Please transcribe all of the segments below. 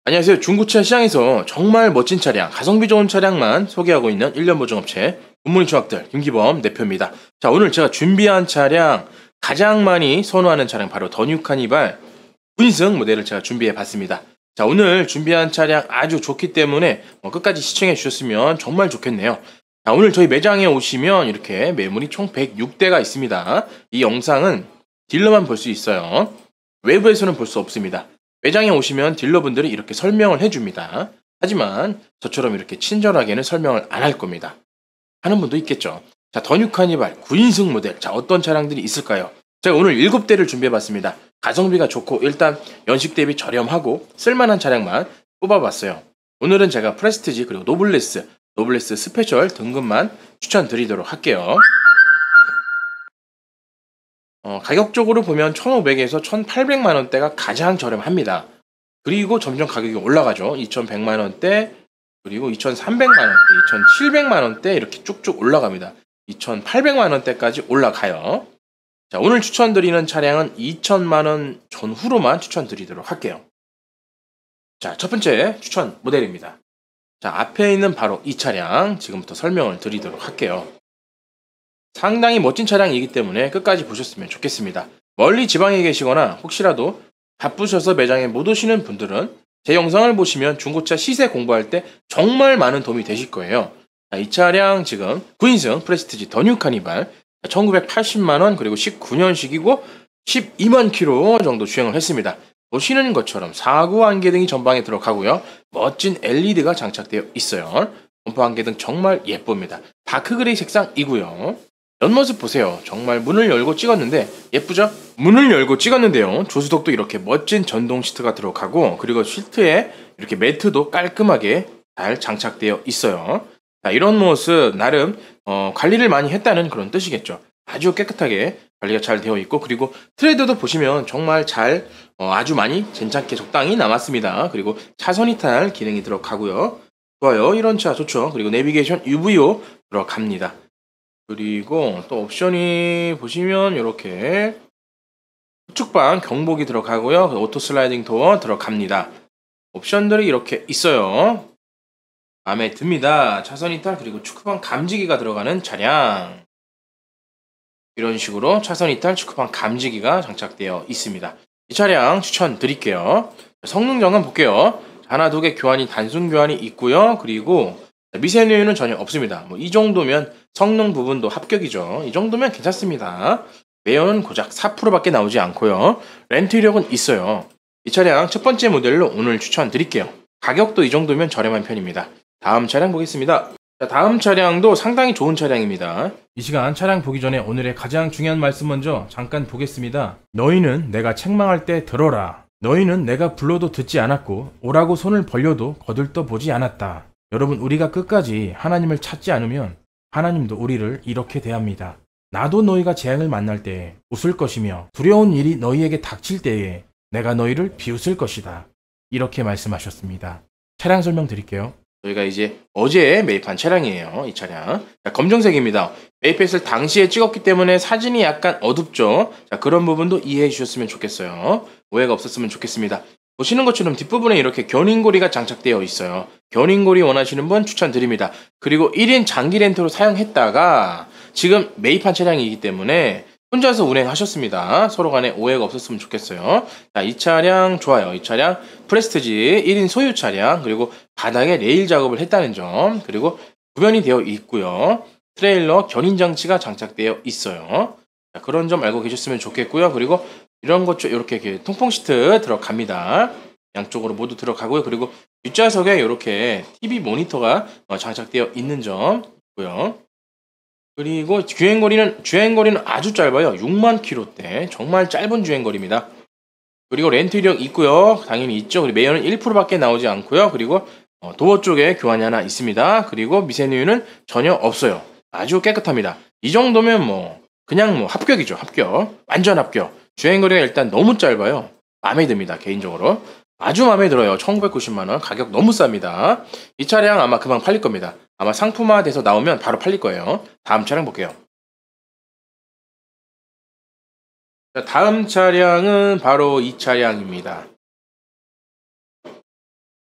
안녕하세요. 중고차 시장에서 정말 멋진 차량, 가성비 좋은 차량만 소개하고 있는 1년 보증업체 굿모닝 조합들 김기범 대표입니다. 자, 오늘 제가 준비한 차량, 가장 많이 선호하는 차량 바로 더 뉴 카니발 9인승 모델을 제가 준비해 봤습니다. 자, 오늘 준비한 차량 아주 좋기 때문에 끝까지 시청해 주셨으면 정말 좋겠네요. 자, 오늘 저희 매장에 오시면 이렇게 매물이 총 106대가 있습니다. 이 영상은 딜러만 볼 수 있어요. 외부에서는 볼 수 없습니다. 매장에 오시면 딜러분들이 이렇게 설명을 해줍니다. 하지만 저처럼 이렇게 친절하게는 설명을 안 할 겁니다. 하는 분도 있겠죠. 자, 더 뉴 카니발 9인승 모델. 자, 어떤 차량들이 있을까요? 제가 오늘 7대를 준비해봤습니다. 가성비가 좋고 일단 연식 대비 저렴하고 쓸만한 차량만 뽑아봤어요. 오늘은 제가 프레스티지 그리고 노블레스 스페셜 등급만 추천드리도록 할게요. 가격적으로 보면 1,500에서 1,800만원대가 가장 저렴합니다. 그리고 점점 가격이 올라가죠. 2,100만원대, 그리고 2,300만원대, 2,700만원대 이렇게 쭉쭉 올라갑니다. 2,800만원대까지 올라가요. 자, 오늘 추천드리는 차량은 2,000만원 전후로만 추천드리도록 할게요. 자, 첫 번째 추천 모델입니다. 자, 앞에 있는 바로 이 차량 지금부터 설명을 드리도록 할게요. 상당히 멋진 차량이기 때문에 끝까지 보셨으면 좋겠습니다. 멀리 지방에 계시거나 혹시라도 바쁘셔서 매장에 못 오시는 분들은 제 영상을 보시면 중고차 시세 공부할 때 정말 많은 도움이 되실 거예요. 자, 이 차량 지금 9인승 프레스티지 더 뉴 카니발 1980만원, 그리고 19년식이고 12만 킬로 정도 주행을 했습니다. 보시는 것처럼 사구 안개등이 전방에 들어가고요. 멋진 LED가 장착되어 있어요. 범퍼 안개등 정말 예쁩니다. 다크그레이 색상이고요. 옆모습 보세요. 정말 문을 열고 찍었는데 예쁘죠? 문을 열고 찍었는데요. 조수석도 이렇게 멋진 전동 시트가 들어가고, 그리고 시트에 이렇게 매트도 깔끔하게 잘 장착되어 있어요. 자, 이런 모습 나름 관리를 많이 했다는 그런 뜻이겠죠. 아주 깨끗하게 관리가 잘 되어 있고, 그리고 트레드도 보시면 정말 잘 아주 많이 괜찮게 적당히 남았습니다. 그리고 차선 이탈 기능이 들어가고요. 좋아요. 이런 차 좋죠. 그리고 내비게이션 UVO 들어갑니다. 그리고 또 옵션이 보시면 이렇게 후측방 경보기 들어가고요. 오토 슬라이딩 도어 들어갑니다. 옵션들이 이렇게 있어요. 마음에 듭니다. 차선 이탈 그리고 축구방 감지기가 들어가는 차량. 이런 식으로 차선 이탈 축구방 감지기가 장착되어 있습니다. 이 차량 추천드릴게요. 성능 점검 볼게요. 하나, 두 개 교환이 단순 교환이 있고요. 그리고 미세누유는 전혀 없습니다. 이 정도면 성능 부분도 합격이죠. 이 정도면 괜찮습니다. 매연은 고작 4%밖에 나오지 않고요. 렌트 이력은 있어요. 이 차량 첫 번째 모델로 오늘 추천드릴게요. 가격도 이 정도면 저렴한 편입니다. 다음 차량 보겠습니다. 자, 다음 차량도 상당히 좋은 차량입니다. 이 시간 차량 보기 전에 오늘의 가장 중요한 말씀 먼저 잠깐 보겠습니다. 너희는 내가 책망할 때 들어라. 너희는 내가 불러도 듣지 않았고 오라고 손을 벌려도 거들떠 보지 않았다. 여러분, 우리가 끝까지 하나님을 찾지 않으면 하나님도 우리를 이렇게 대합니다. 나도 너희가 재앙을 만날 때 웃을 것이며 두려운 일이 너희에게 닥칠 때에 내가 너희를 비웃을 것이다. 이렇게 말씀하셨습니다. 차량 설명 드릴게요. 저희가 이제 어제 매입한 차량이에요. 이 차량. 자, 검정색입니다. 매입했을 당시에 찍었기 때문에 사진이 약간 어둡죠. 자, 그런 부분도 이해해 주셨으면 좋겠어요. 오해가 없었으면 좋겠습니다. 보시는 것처럼 뒷부분에 이렇게 견인고리가 장착되어 있어요. 견인고리 원하시는 분 추천드립니다. 그리고 1인 장기 렌트로 사용했다가 지금 매입한 차량이기 때문에 혼자서 운행하셨습니다. 서로 간에 오해가 없었으면 좋겠어요. 자, 이 차량 좋아요. 이 차량 프레스티지 1인 소유 차량, 그리고 바닥에 레일 작업을 했다는 점, 그리고 구변이 되어 있고요. 트레일러 견인 장치가 장착되어 있어요. 자, 그런 점 알고 계셨으면 좋겠고요. 그리고 이런 것 이렇게 통풍 시트 들어갑니다. 양쪽으로 모두 들어가고요. 그리고 뒷좌석에 이렇게 TV 모니터가 장착되어 있는 점 있고요. 그리고 주행거리는 아주 짧아요. 6만 킬로대. 정말 짧은 주행거리입니다. 그리고 렌트 이력 있고요. 당연히 있죠. 그리고 매연은 1%밖에 나오지 않고요. 그리고 도어 쪽에 교환이 하나 있습니다. 그리고 미세누유는 전혀 없어요. 아주 깨끗합니다. 이 정도면 그냥 합격이죠. 합격. 완전 합격. 주행거리가 일단 너무 짧아요. 마음에 듭니다. 개인적으로. 아주 마음에 들어요. 1990만원. 가격 너무 쌉니다. 이 차량 아마 금방 팔릴 겁니다. 아마 상품화돼서 나오면 바로 팔릴 거예요. 다음 차량 볼게요. 자, 다음 차량은 바로 이 차량입니다.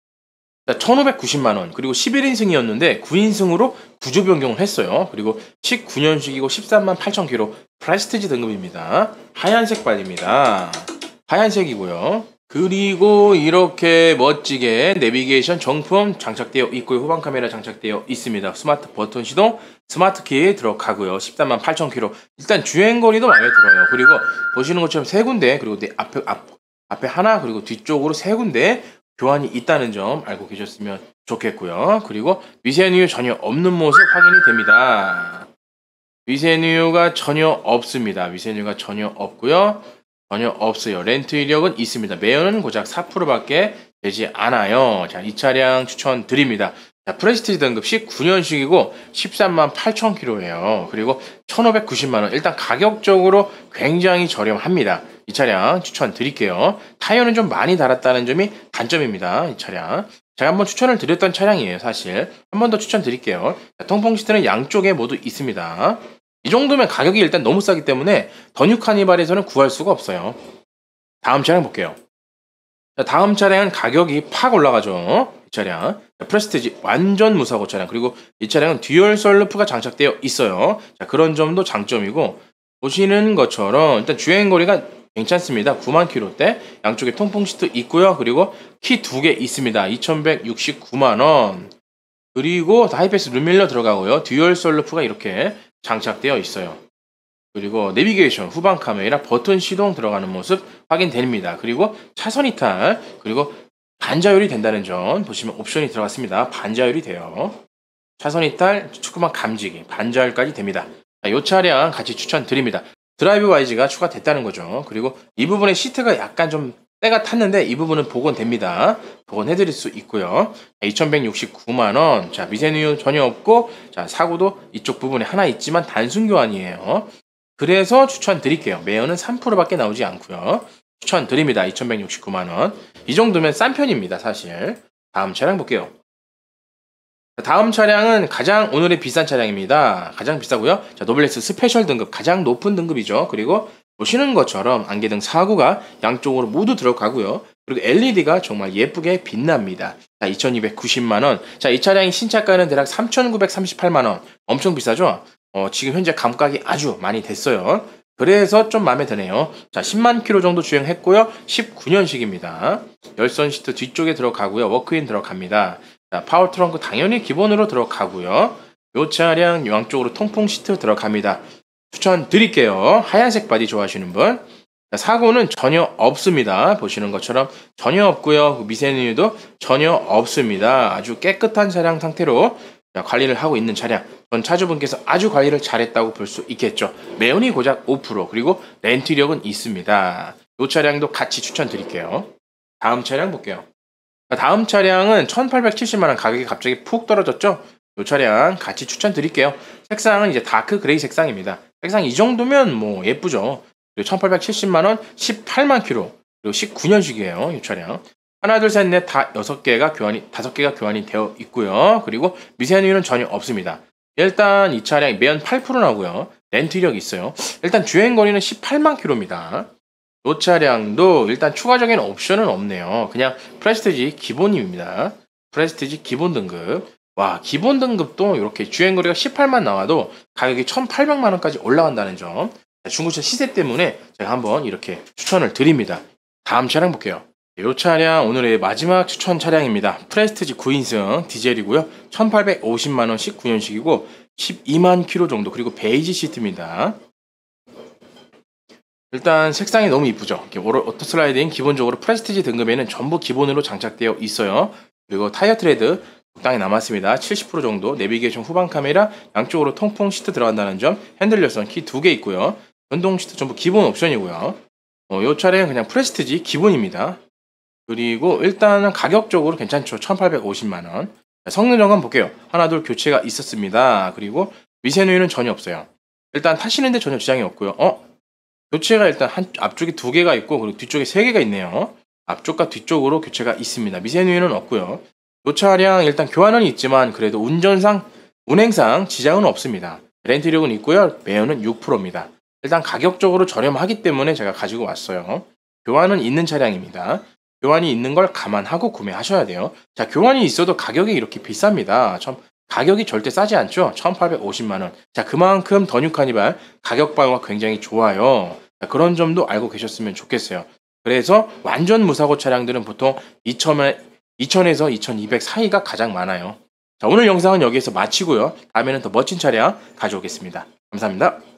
자, 1,590만 원. 그리고 11인승이었는데 9인승으로 구조 변경을 했어요. 그리고 19년식이고 13만 8천 킬로 프레스티지 등급입니다. 하얀색 바디입니다. 하얀색이고요. 그리고 이렇게 멋지게 내비게이션 정품 장착되어 있고요. 후방 카메라 장착되어 있습니다. 스마트 버튼 시동, 스마트 키 들어가고요. 13만 8천 킬로. 일단 주행거리도 마음에 들어요. 그리고 보시는 것처럼 세 군데, 그리고 앞에 하나, 그리고 뒤쪽으로 세 군데 교환이 있다는 점 알고 계셨으면 좋겠고요. 그리고 미세누유 전혀 없는 모습 확인이 됩니다. 미세누유가 전혀 없습니다. 미세누유가 전혀 없고요. 전혀 없어요. 렌트 이력은 있습니다. 매연은 고작 4%밖에 되지 않아요. 자, 이 차량 추천드립니다. 자, 프레스티지 등급 19년식이고 13만 8천 킬로예요. 그리고 1,590만 원. 일단 가격적으로 굉장히 저렴합니다. 이 차량 추천드릴게요. 타이어는 좀 많이 달았다는 점이 단점입니다. 이 차량. 제가 한번 추천을 드렸던 차량이에요. 사실. 한 번 더 추천드릴게요. 자, 통풍 시트는 양쪽에 모두 있습니다. 이 정도면 가격이 일단 너무 싸기 때문에 더뉴 카니발에서는 구할 수가 없어요. 다음 차량 볼게요. 자, 다음 차량은 가격이 팍 올라가죠. 이 차량. 자, 프레스티지 완전 무사고 차량. 그리고 이 차량은 듀얼 썰루프가 장착되어 있어요. 자, 그런 점도 장점이고, 보시는 것처럼 일단 주행거리가 괜찮습니다. 9만 킬로대. 양쪽에 통풍 시트 있고요. 그리고 키 2개 있습니다. 2,169만 원. 그리고 하이패스 룸밀러 들어가고요. 듀얼 썰루프가 이렇게 장착되어 있어요. 그리고 내비게이션, 후방 카메라, 버튼 시동 들어가는 모습 확인됩니다. 그리고 차선 이탈, 그리고 반자율이 된다는 점 보시면 옵션이 들어갔습니다. 반자율이 돼요. 차선 이탈, 축구만 감지기, 반자율까지 됩니다. 자, 이 차량 같이 추천드립니다. 드라이브 와이즈가 추가됐다는 거죠. 그리고 이 부분에 시트가 약간 좀 때가 탔는데 이 부분은 복원됩니다. 복원해드릴 수 있고요. 2,169만 원. 자, 미세누유 전혀 없고, 자, 사고도 이쪽 부분에 하나 있지만 단순 교환이에요. 그래서 추천드릴게요. 매연은 3%밖에 나오지 않고요. 추천드립니다. 2,169만 원. 이 정도면 싼 편입니다, 사실. 다음 차량 볼게요. 다음 차량은 가장 오늘의 비싼 차량입니다. 가장 비싸고요. 자, 노블레스 스페셜 등급, 가장 높은 등급이죠. 그리고 보시는 것처럼 안개등 4구가 양쪽으로 모두 들어가고요. 그리고 LED가 정말 예쁘게 빛납니다. 자, 2,290만 원. 자, 이 차량의 신차가는 대략 3,938만 원. 엄청 비싸죠? 지금 현재 감가가 아주 많이 됐어요. 그래서 좀 마음에 드네요. 자, 10만 킬로 정도 주행했고요. 19년식입니다. 열선 시트 뒤쪽에 들어가고요. 워크인 들어갑니다. 자, 파워 트렁크 당연히 기본으로 들어가고요. 이 차량 양쪽으로 통풍 시트 들어갑니다. 추천드릴게요. 하얀색 바디 좋아하시는 분. 자, 사고는 전혀 없습니다. 보시는 것처럼 전혀 없고요. 미세누유도 전혀 없습니다. 아주 깨끗한 차량 상태로 관리를 하고 있는 차량. 전 차주분께서 아주 관리를 잘했다고 볼 수 있겠죠. 매연이 고작 5%, 그리고 렌트 이력은 있습니다. 이 차량도 같이 추천드릴게요. 다음 차량 볼게요. 다음 차량은 1,870만 원. 가격이 갑자기 푹 떨어졌죠? 이 차량 같이 추천드릴게요. 색상은 이제 다크 그레이 색상입니다. 색상 이 정도면 뭐 예쁘죠. 그리고 1,870만 원, 18만 킬로, 그리고 19년식이에요. 이 차량. 하나, 둘, 셋, 넷, 다 5개가 교환이 되어 있고요. 그리고 미세누유는 전혀 없습니다. 일단 이 차량 매연 8% 나오고요. 렌트 이력이 있어요. 일단 주행거리는 18만 킬로입니다. 이 차량도 일단 추가적인 옵션은 없네요. 그냥 프레스티지 기본입니다. 프레스티지 기본 등급. 와, 기본 등급도 이렇게 주행거리가 18만 나와도 가격이 1,800만 원까지 올라간다는 점. 중고차 시세 때문에 제가 한번 이렇게 추천을 드립니다. 다음 차량 볼게요. 이 차량 오늘의 마지막 추천 차량입니다. 프레스티지 9인승 디젤이고요. 1,850만 원 19년식이고 12만 킬로 정도. 그리고 베이지 시트입니다. 일단 색상이 너무 이쁘죠. 오토 슬라이딩 기본적으로 프레스티지 등급에는 전부 기본으로 장착되어 있어요. 그리고 타이어 트레드 적당히 남았습니다. 70% 정도. 내비게이션 후방 카메라, 양쪽으로 통풍 시트 들어간다는 점, 핸들 열선 키 2개 있고요. 전동 시트 전부 기본 옵션이고요. 이 차량은 그냥 프레스티지 기본입니다. 그리고 일단은 가격적으로 괜찮죠. 1,850만 원. 성능 점검 볼게요. 하나, 둘 교체가 있었습니다. 그리고 미세누유는 전혀 없어요. 일단 타시는데 전혀 지장이 없고요. 교체가 일단 앞쪽에 2개가 있고, 그리고 뒤쪽에 3개가 있네요. 앞쪽과 뒤쪽으로 교체가 있습니다. 미세누유는 없고요. 이 차량 일단 교환은 있지만 그래도 운행상 지장은 없습니다. 렌트 이력은 있고요. 매연은 6%입니다. 일단 가격적으로 저렴하기 때문에 제가 가지고 왔어요. 교환은 있는 차량입니다. 교환이 있는 걸 감안하고 구매하셔야 돼요. 자, 교환이 있어도 가격이 이렇게 비쌉니다. 참 가격이 절대 싸지 않죠. 1850만 원. 자, 그만큼 더 뉴 카니발 가격 방어가 굉장히 좋아요. 자, 그런 점도 알고 계셨으면 좋겠어요. 그래서 완전 무사고 차량들은 보통 2000에서 2200 사이가 가장 많아요. 자, 오늘 영상은 여기에서 마치고요. 다음에는 더 멋진 차량 가져오겠습니다. 감사합니다.